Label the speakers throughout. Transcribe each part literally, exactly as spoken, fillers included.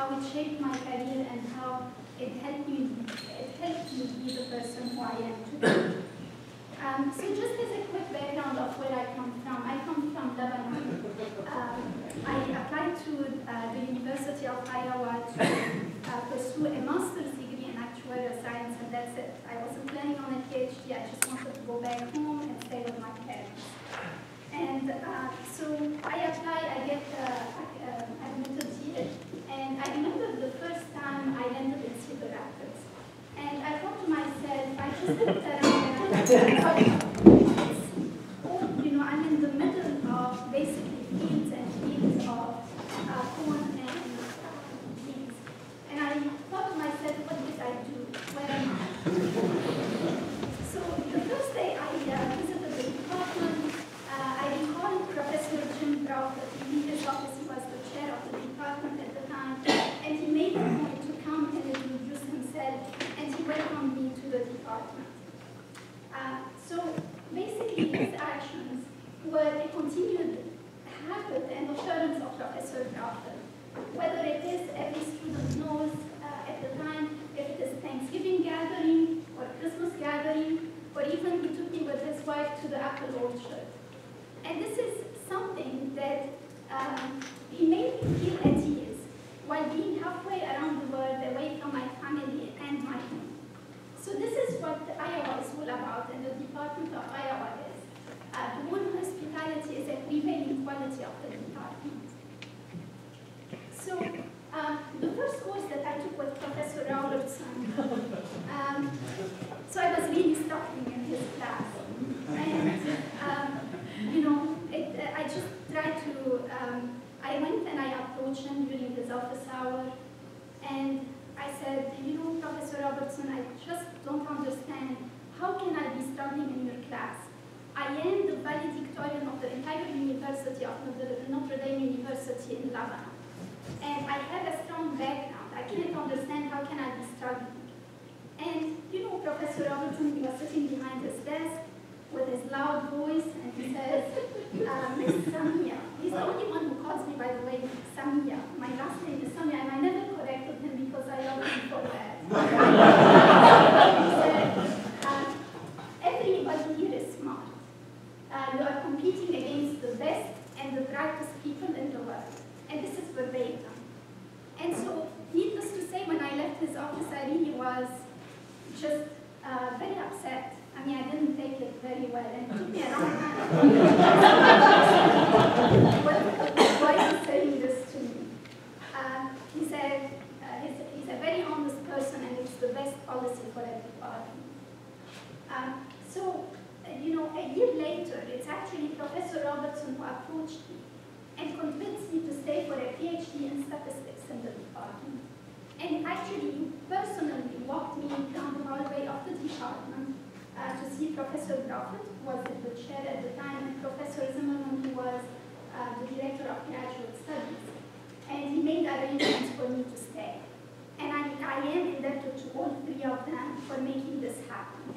Speaker 1: how it shaped my career and how it helped me, it helped me be the person who I am today. Um, so just as a quick background of where I come from, I come from Lebanon. Um, I applied to uh, the University of Iowa to uh, pursue a master's degree in actuarial science, and that's it. I wasn't planning on a PhD, I just wanted to go back home and stay with my parents. And uh, so I apply, I get uh, uh, admitted here, and I remember the first time I landed in Cedar Rapids. And I thought to myself, I just looked around and I thought, oh, you know, I'm in the middle of basically fields and fields of uh, corn and uh, beans. And I thought to myself, what did I do? Where am I? So the first day I uh, visited the department, uh, I recall Professor Jim Crawford. In his office, he was the chair of the department at the time, and he made a point to come and introduce himself, and he welcomed me to the department. Uh, so basically, his actions were a continued habit and occurrence of Professor Crawford. Whether it is every student knows uh, at the time, if it is Thanksgiving gathering or Christmas gathering, or even he took me with his wife to the apple orchard. And this is something that um, he made me feel at ease while being halfway around the world away from my family and my home. So this is what Iowa is all about, and the Department of Iowa is. Uh, the warm hospitality is a prevailing quality of the department. So um, the first course that I took with Professor Robertson, um, so I was really studying in his class. And, um, you know, it, uh, I just tried to, um, I went and I approached him during his office hour, and I said, you know, Professor Robertson, I just don't understand. How can I be studying in your class? I am the valedictorian of the entire University of Notre Dame University in Lebanon. And I have a strong background. I can't understand how can I be studying. And, you know, Professor Robertson, he was sitting behind his desk with his loud voice, and he says, uh, Miss Samia. He's the only one who calls me, by the way, Samia. My last name is Samia, and I never corrected him because I love him for that. He said, uh, everybody here is smart. Uh, you are competing against the best and the brightest people in the world. And this is verbatim. And so, needless to say, when I left his office, I really was just uh, very upset. I mean, I didn't take it very well, and it took me a long time. Why is he saying this to me? Uh, he said, uh, he's, he's a very honest person, and it's the best policy for a department. Um, so, uh, you know, a year later, it's actually Professor Robertson who approached me and convinced me to stay for a PhD in statistics in the department. And actually, he personally walked me down the hallway of the department uh, to see Professor Crawford, who was the chair at the time, and Professor Zimmerman, who was uh, the director of graduate studies. And he made arrangements for me to stay. And I, I am indebted to all three of them for making this happen.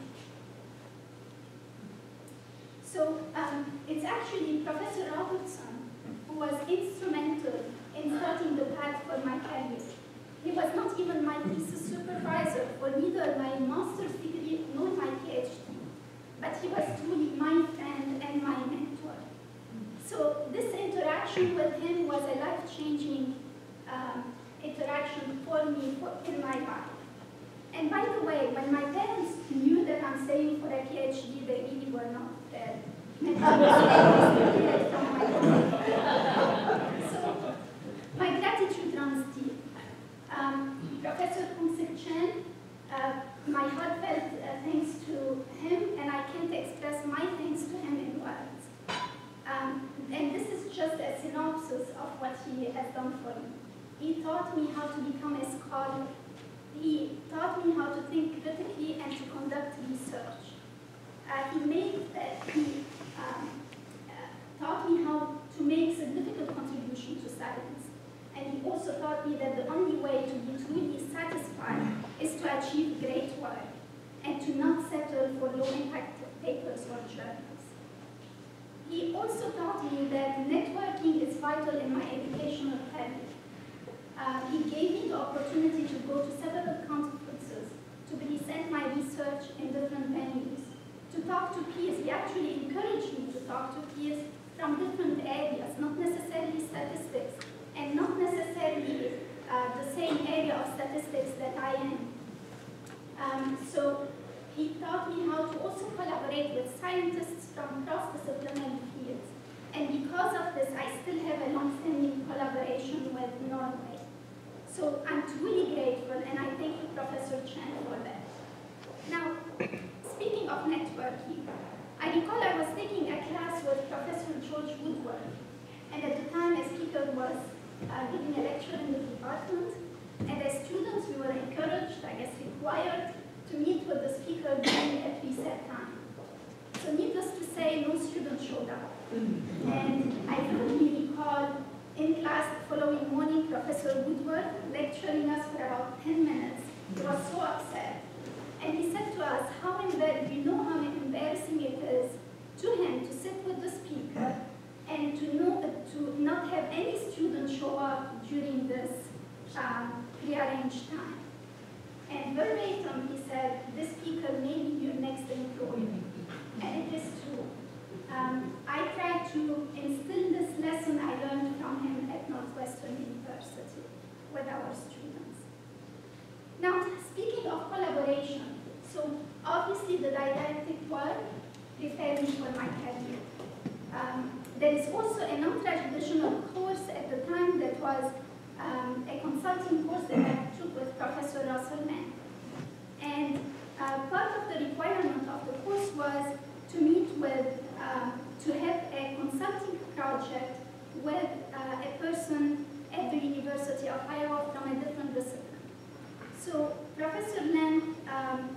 Speaker 1: So um, it's actually Professor Robertson who was instrumental in starting the path for my career. He was not even my thesis supervisor for neither my master's degree nor my PhD, but he was truly my friend and my mentor. So this interaction with him was a life-changing um, interaction for me for, in my life. And by the way, when my parents knew that I'm staying for a PhD, they really were not there. And I was from my home. So my gratitude runs deep. Um, Professor Kumsik Chen, uh, my heartfelt uh, thanks to him, and I can't express my thanks to him in words. Um, and this is just a synopsis of what he has done for me. He taught me how to become a scholar. He taught me how to think critically and to conduct research. Uh, he made, uh, he um, uh, taught me how to make significant contribution to science. And he also taught me that the only way to be truly satisfied is to achieve great work and to not settle for low-impact papers or journals. He also taught me that networking is vital in my educational career. Uh, he gave me opportunity to go to several conferences, to present my research in different venues, to talk to peers. He actually encouraged me to talk to peers from different areas, not necessarily statistics, and not necessarily uh, the same area of statistics that I am. Um, so he taught me how to also collaborate with scientists from cross-disciplinary fields. And because of this, I still have a long-standing collaboration with Norway. So I'm truly grateful, and I thank you, Professor Chen, for that. Now, speaking of networking, I recall I was taking a class with Professor George Woodward, and at the time a speaker was uh, giving a lecture in the department, and as students we were encouraged, I guess required, to meet with the speaker during a preset time. So needless to say, no student showed up. And I vividly recall in class the following morning, Professor Woodward lecturing us for about ten minutes. He was so upset. And he said to us, how embarrassing, you know how embarrassing it is to him to sit with the speaker and to know to not have any student show up during this um, prearranged time. And verbatim, he said, this speaker may be your next employer. And it is true. Um, I tried to instill this lesson I learned from him at Northwestern University with our students. Now, speaking of collaboration, so obviously the didactic work prepared me for my career. Um, there is also a non-traditional course at the time that was um, a consulting course that I took with Professor Russell Lenth. And uh, part of the requirement of the course was to meet with, um, to have a consulting project with uh, a person at the University of Iowa from a different discipline. So Professor Lenth um,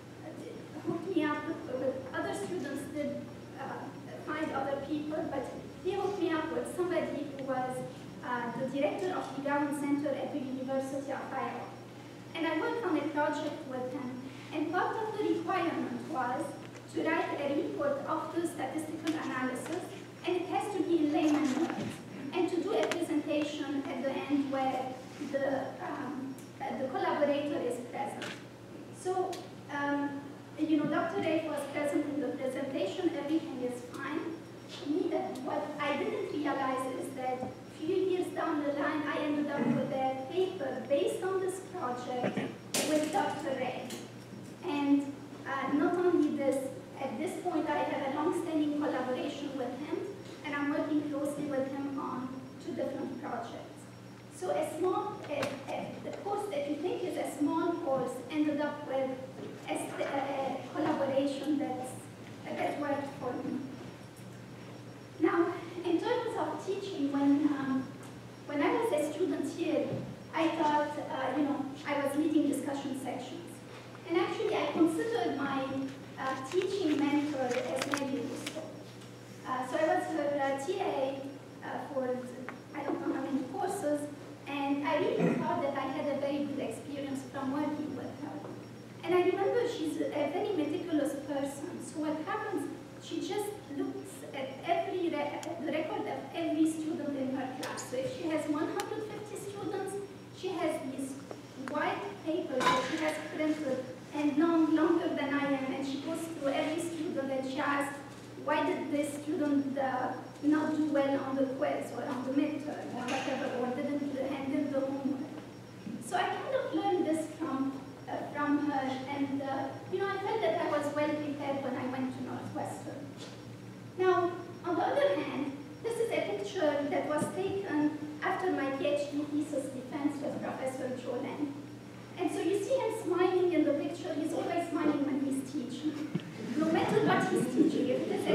Speaker 1: hooked me up with, with other students, did uh, find other people, but he hooked me up with somebody who was uh, the director of the Gowan Center at the University of Iowa. And I worked on a project with him, and part of the requirement was to write a report of the statistical analysis, and it has to be in layman words, and to do a presentation at the end where the, um, the collaborator is present. So, um, you know, Doctor Rafe was present in the presentation, everything is fine. Me, that what I didn't realize is that a few years down the line, I ended up with a paper based on this project with Doctor Rafe. And uh, not only this, at this point I have a long-standing collaboration with him, and I'm working closely with him on two different projects. So a small, a, a, the course that you think is a small course ended up with a, a collaboration that's, that worked for me. Now, in terms of teaching, when, um, when I was a student here, I thought, uh, you know, I was leading discussion sections. And actually, I considered my uh, teaching mentor as Mary Russo. Uh, so I was her uh, T A uh, for, I don't know how many courses, and I really thought that I had a very good experience from working with her. And I remember she's a very meticulous person, so what happens, she just looks at every re the record of every student in her class. So if she has one hundred fifty students, she has these white papers that she has printed and long, longer than I am, and she goes through every student and she asks, why did this student uh, not do well on the quiz or on the midterm or whatever, or didn't hand in the homework. So I kind of learned this from, uh, from her, and uh, you know, I felt that I was well prepared when I went to Northwestern. Now, on the other hand, this is a picture that was taken after my PhD thesis defense with Professor Joe Lenth. And so you see him smiling in the picture. He's always smiling when he's teaching, no matter what he's teaching. If it is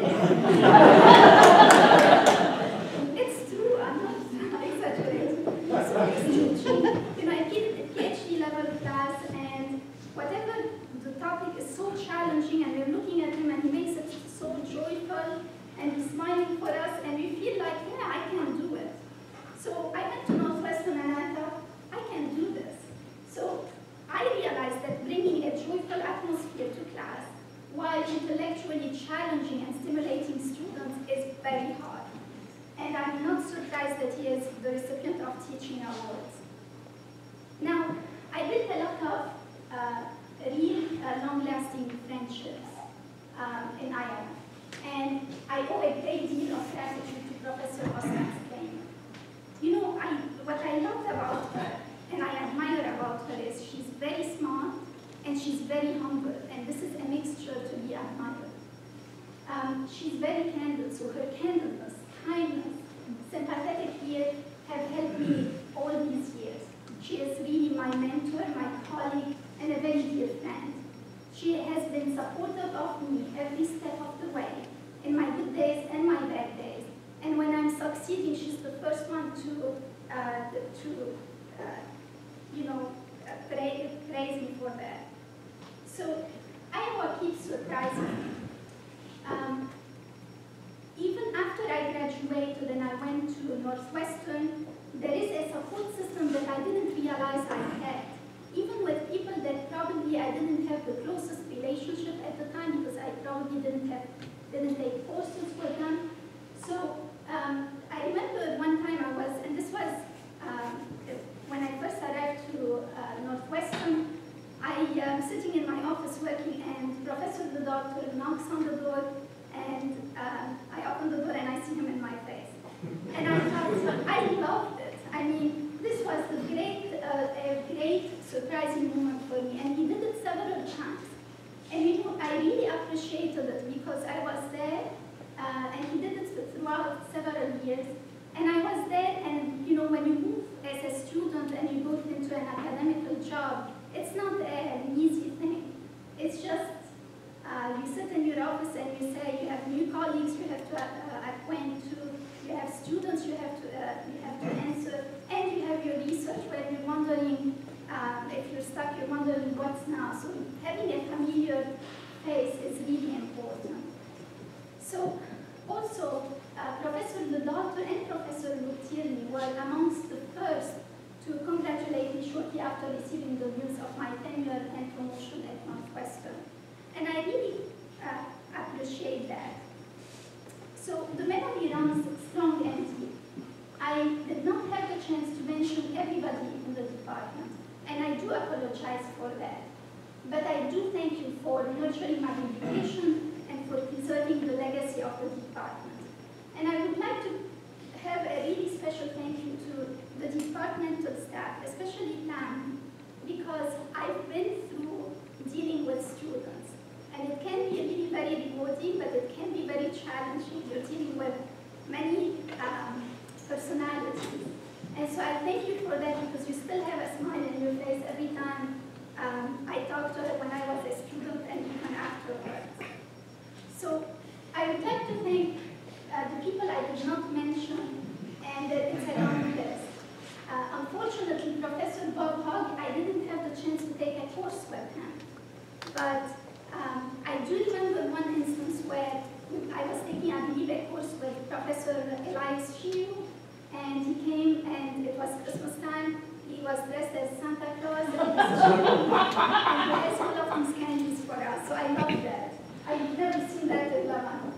Speaker 1: it's true, I'm not exaggerating. So he's teaching, you know, a PhD level class, and whatever the topic is so challenging, and we're looking at him, and he makes it so joyful, and he's smiling for us, and we feel like, yeah, I can do it. So I went to Northwestern, and I thought, I can do this. So I realized that bringing a joyful atmosphere to class while intellectually challenging and stimulating students is very hard. And I'm not surprised that he is the recipient of teaching awards. Now, I owe a great deal of gratitude to Professor Osman's claim. You know, I, what I love about her, and I admire about her, is she's very smart, and she's very humble, and this is a mixture to be admired. Um, she's very candid, so her candidness, kindness, sympathetic ear have helped me all these years. She is really my mentor, my colleague, and a very dear friend. She has been supportive of me every step of the way, in my good days and my bad days. And when I'm succeeding, she's the first one to, uh, to uh, you know, uh, praise, praise me for that. So Iowa keeps surprising me. Um, even after I graduated and I went to Northwestern, there is a support system that I didn't realize I had. Even with people that probably I didn't have the closest relationship at the time because I probably didn't have, didn't take courses with them. So um, I remember one time I was, and this was um, when I first arrived to uh, Northwestern, I am sitting in my office working, and Professor the doctor knocks on the door, and um, I open the door and I see him in my face. And I thought, I loved it. I mean, this was a great, uh, a great surprising moment for me, and he did it several times. And you know, I really appreciated it because I was there, uh, and he did it throughout several years. And I was there, and you know, when you move as a student and you go into an academical job, it's not an easy thing. It's just, uh, you sit in your office and you say you have new colleagues you have to uh, acquaint to, you have students you have to, uh, you have to answer, and you have your research where you're wondering, um, if you're stuck, you're wondering what's now. So having a familiar face is really important. So also, uh, Professor the doctor and Professor Tierney were amongst the first to congratulate me shortly after receiving the news of my tenure and promotion at Northwestern. And I really uh, appreciate that. So the memory runs strong and deep. I did not have the chance to mention everybody in the department, and I do apologize for that. But I do thank you for nurturing my reputation and for preserving the legacy of the department. And I would like to have a really special thank you to the departmental staff, especially Pam, because I've been through dealing with students. And it can be really very rewarding, but it can be very challenging. You're dealing with many um, personalities. And so I thank you for that because you still have a smile in your face every time um, I talked to her when I was a student and even afterwards. So I would like to thank uh, the people I did not mention, and uh, it's a long list. Uh, unfortunately, Professor Bob Hogg, I didn't have the chance to take a course with him. But um, I do remember one instance where I was taking, I believe, a course with Professor Elias Shiu, and he came, and it was Christmas time. He was dressed as Santa Claus, and he has full of these candies for us, so I loved that. I've never seen that in Lebanon.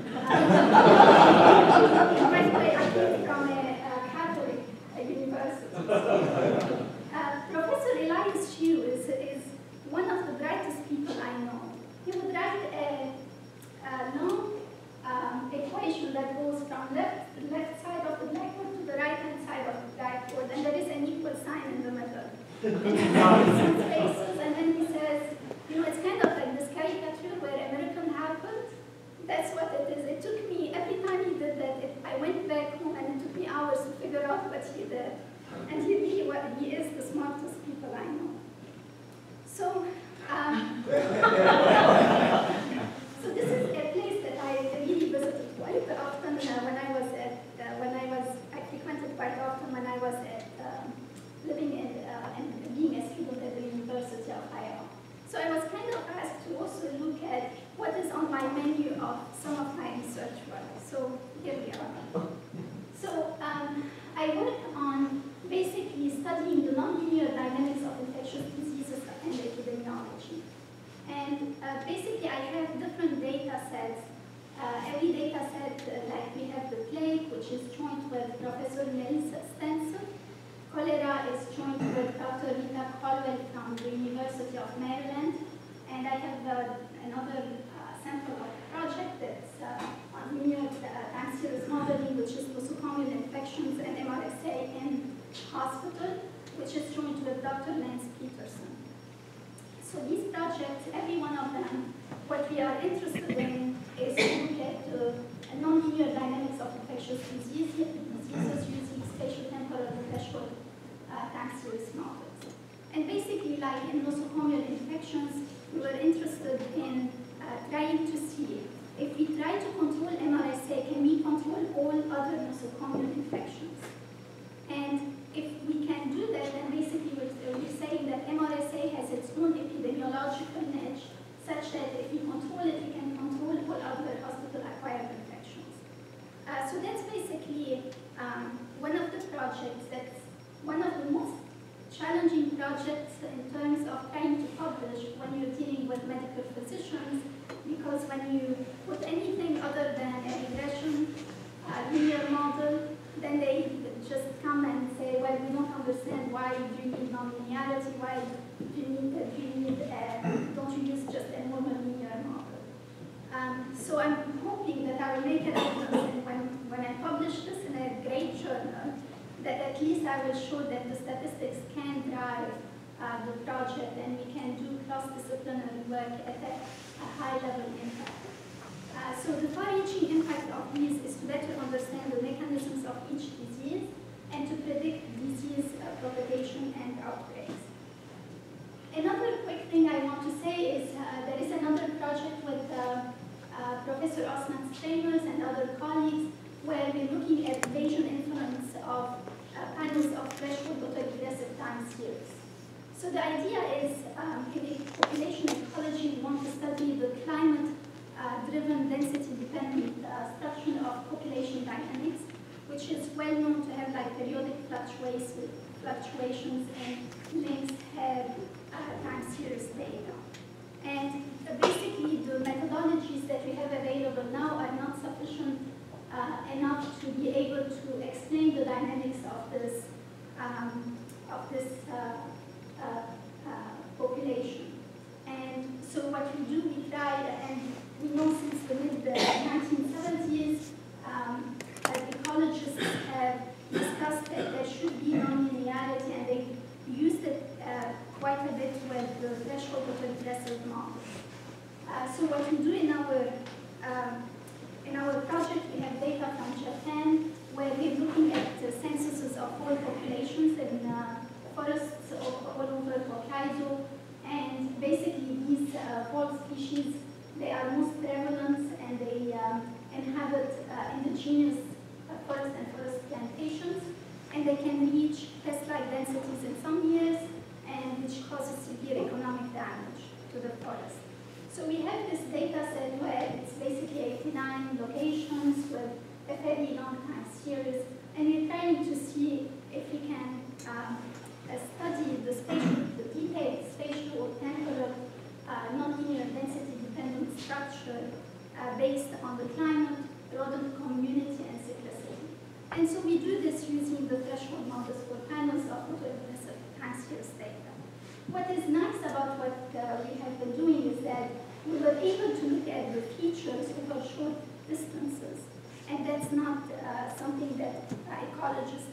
Speaker 1: Uh, by the way, I came from a, a Catholic university. Uh, Professor Elias Shiu is, is one of the brightest people I know. He would write a, a long um, equation that goes from left, left side of the blackboard to the right-hand side of the blackboard, and there is an equal sign in the middle. And he makes some spaces, and then he says, you know, it's kind of like this caricature where a miracle happened. That's what it is. It took me, every time he did that, it, I went back home and it took me hours to figure out what he did. And he really, what, he is the smartest people I know. So, um, so this is a place that I really visited quite often uh, when I was at, uh, when I was, I frequented quite often when I was at, um, living in, uh, and being a student at the University of Iowa. So I was kind of asked to also look at what is on my menu of some of my research work. So here we are. So um, I work on basically studying the nonlinear dynamics of infectious diseases and epidemiology. And uh, basically I have different data sets. Uh, every data set, uh, like we have the plague, which is joined with Professor Melissa Stenson. Cholera is joined with Doctor Rita Colwell from the University of Maryland. And I have uh, another uh, sample of project that's uh, on linear uh, time series modeling, which is nosocomial infections and M R S A in hospital, which is joined with Doctor Lenth Peterson. So these projects, every one of them, what we are interested in is to look at uh, non-linear dynamics of infectious disease, diseases using spatial temporal threshold uh, time series models. And basically, like in nosocomial infections, we were interested in uh, trying to see if we try to control M R S A, can we control all other nosocomial infections? And if we can do that, then basically we're, we're saying that M R S A has its own epidemiological niche, such that if we control it, we can control all other hospital-acquired infections. Uh, so that's basically um, one of the projects that's one of the most challenging projects in terms of trying to publish when you're dealing with medical physicians, because when you put anything other than a regression uh, linear model, then they just come and say, well, we don't understand why do you need nonlinearity, why do you need, uh, do you need uh, don't you use just a normal linear model? Um, so I'm hoping that I will make a difference, and when, when I publish this in a great journal, that at least I will show that the statistics can drive uh, the project, and we can do cross-disciplinary work at a, a high-level impact. Uh, so the far-reaching impact of these is to better understand the mechanisms of each disease and to predict disease uh, propagation and outbreaks. Another quick thing I want to say is uh, there is another project with uh, uh, Professor Osman Stamos and other colleagues where we're looking at Bayesian influence of uh, panels of threshold autoregressive time series. So the idea is um, in population ecology, we want to study the climate Uh, driven density-dependent uh, structure of population dynamics, which is well known to have like periodic fluctuations, fluctuations in length hair uh, time series data. And uh, basically, the methodologies that we have available now are not sufficient uh, enough to be able to explain the dynamics of this um, of this uh, uh, uh, population. And so what we do, we try and we know since the mid nineteen seventies, um, that ecologists have discussed that there should be nonlinearity, and they used it uh, quite a bit with the threshold autoregressive model. Uh, so what we do in our um, in our project, we have data from Japan, where we're looking at the censuses of all populations in uh, forests all over Hokkaido, and basically these uh, fall species, they are most prevalent, and they um, inhabit uh, indigenous uh, forest and forest plantations, and they can reach pest-like densities in some years, and which causes severe economic damage to the forest. So we have this data set where it's basically eighty-nine locations with a fairly long time series, and we're trying to see if we can um, uh, study the, spatial, the detailed spatial temporal uh, nonlinear density dependent structure uh, based on the climate, rodent community, and cyclicity. And so we do this using the threshold models for panels of autoregressive time series data. What is nice about what uh, we have been doing is that we were able to look at the features over short distances, and that's not uh, something that uh, ecologists